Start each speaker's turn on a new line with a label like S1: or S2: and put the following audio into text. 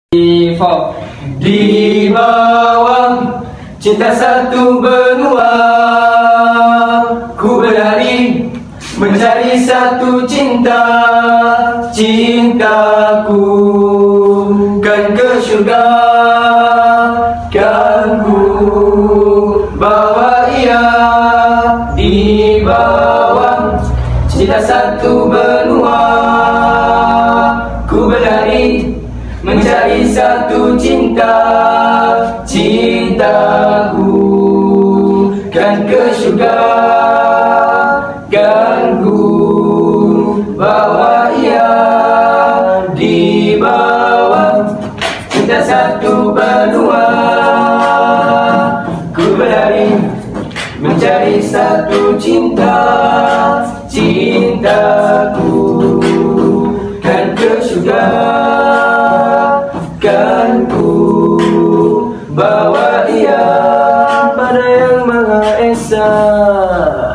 S1: Di bawah cinta satu benua, ku berlari mencari satu cinta. Cintaku kan ke syurga, kan ku bawa ia. Di bawah cinta satu benua, ku berlari mencari satu cinta. Cintaku kan ke syurga, kan ku bawa ia. Di bawah cinta satu benua, ku berlari mencari satu cinta. Cintaku kan ke syurga, kan ku bawa ia pada Yang Maha Esa.